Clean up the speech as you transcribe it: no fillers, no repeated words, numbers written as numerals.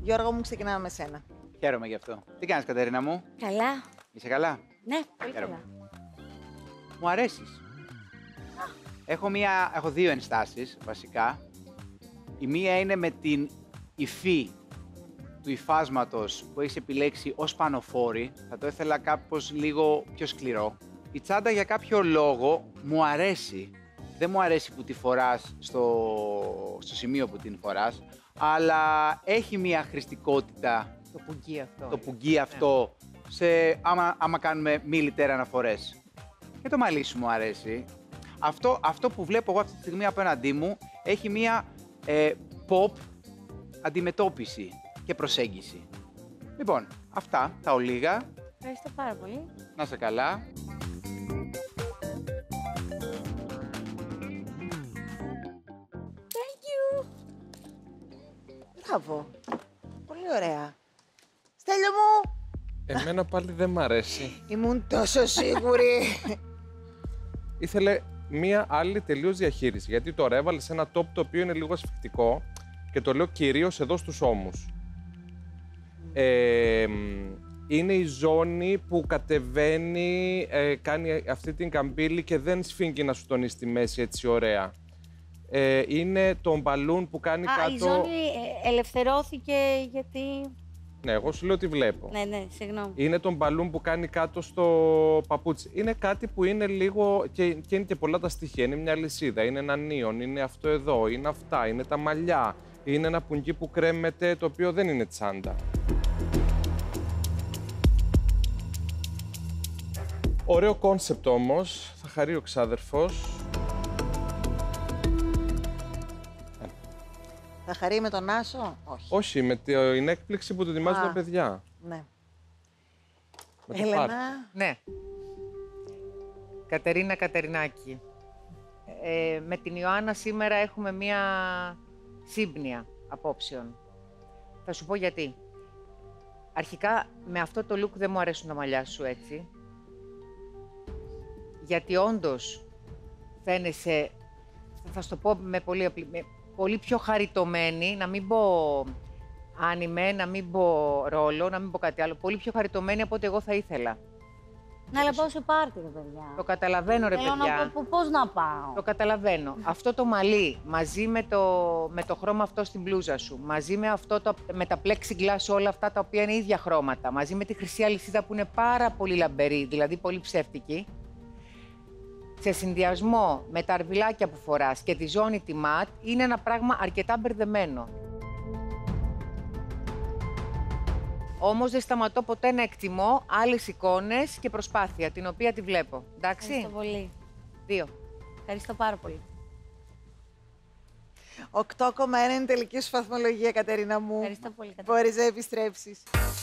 Γιώργο μου, ξεκινάμε με σένα. Χαίρομαι γι' αυτό. Τι κάνεις, Κατερίνα μου? Καλά. Είσαι καλά? Ναι, πολύ Χαίρομαι. καλά. Μου αρέσεις. Έχω δύο ενστάσεις, βασικά. Η μία είναι με την υφή του υφάσματος που έχεις επιλέξει ως πανοφόρη. Θα το ήθελα κάπως λίγο πιο σκληρό. Η τσάντα για κάποιο λόγο μου αρέσει. Δεν μου αρέσει που τη φοράς στο σημείο που την φοράς, αλλά έχει μια χρηστικότητα. Το πουγγί αυτό. Το πουγγί αυτό, άμα κάνουμε μιλιτέρα αναφορές. Και το μαλλί σου μου αρέσει. Αυτό που βλέπω εγώ αυτή τη στιγμή απέναντί μου έχει μία pop αντιμετώπιση και προσέγγιση. Λοιπόν, αυτά τα ολίγα. Ευχαριστώ πάρα πολύ. Να είσαι καλά. Thank you. Μπράβο. Πολύ ωραία. Στέλιο μου! Εμένα πάλι δεν μ' αρέσει. Ήμουν τόσο σίγουρη. Ήθελε μία άλλη τελείως διαχείριση. Γιατί τώρα έβαλε ένα top το οποίο είναι λίγο ασφυκτικό και το λέω κυρίως εδώ στους ώμους. Είναι η ζώνη που κατεβαίνει, κάνει αυτή την καμπύλη και δεν σφίγγει να σου τονίσει τη μέση έτσι ωραία. Είναι το μπαλούν που κάνει κάτω... Η ζώνη ελευθερώθηκε γιατί... Ναι, εγώ σου λέω τι βλέπω. Ναι, συγγνώμη. Είναι τον μπαλούν που κάνει κάτω στο παπούτσι. Είναι κάτι που είναι λίγο και είναι και πολλά τα στοιχεία. Είναι μια λυσίδα, είναι ένα νίον, είναι αυτό εδώ, είναι αυτά, είναι τα μαλλιά. Είναι ένα πουγγί που κρέμεται, το οποίο δεν είναι τσάντα. Ωραίο κόνσεπτ όμως, θα χαρεί ο ξάδερφος. Θα χαρεί με τον Άσο? Όχι. Όχι, με την έκπληξη που του ετοιμάζουν τα παιδιά. Ναι. Με το Έλενα. πάρτι. Ναι. Κατερίνα Κατερινάκη. Με την Ιωάννα σήμερα έχουμε μία σύμπνοια απόψεων. Θα σου πω γιατί. Αρχικά, με αυτό το look δεν μου αρέσουν τα μαλλιά σου έτσι. Γιατί όντως φαίνεσαι, θα σου το πω με πολύ πιο χαριτωμένη, να μην πω άνιμε, να μην πω ρόλο, να μην πω κάτι άλλο. Πολύ πιο χαριτωμένη από ό,τι εγώ θα ήθελα. Ναι, αλλά πάω σε πάρτι, ρε παιδιά. Το καταλαβαίνω, ρε Θέλω παιδιά. να πω πώς να πάω. Το καταλαβαίνω. Αυτό το μαλλί, μαζί με το χρώμα αυτό στην μπλούζα σου, μαζί με, με τα plexiglass όλα αυτά τα οποία είναι ίδια χρώματα, μαζί με τη χρυσή αλυσίδα που είναι πάρα πολύ λαμπερή, δηλαδή πολύ ψεύτικη, σε συνδυασμό με τα αρβιλάκια που φοράς και τη ζώνη τη ματ, είναι ένα πράγμα αρκετά μπερδεμένο. Όμως δεν σταματώ ποτέ να εκτιμώ άλλες εικόνες και προσπάθεια, την οποία τη βλέπω. Εντάξει. Ευχαριστώ πολύ. 2. Ευχαριστώ πάρα πολύ. 8,1 είναι η τελική σου βαθμολογία, Κατερίνα μου. Ευχαριστώ πολύ, Κατερίνα. Μπορείς να επιστρέψεις.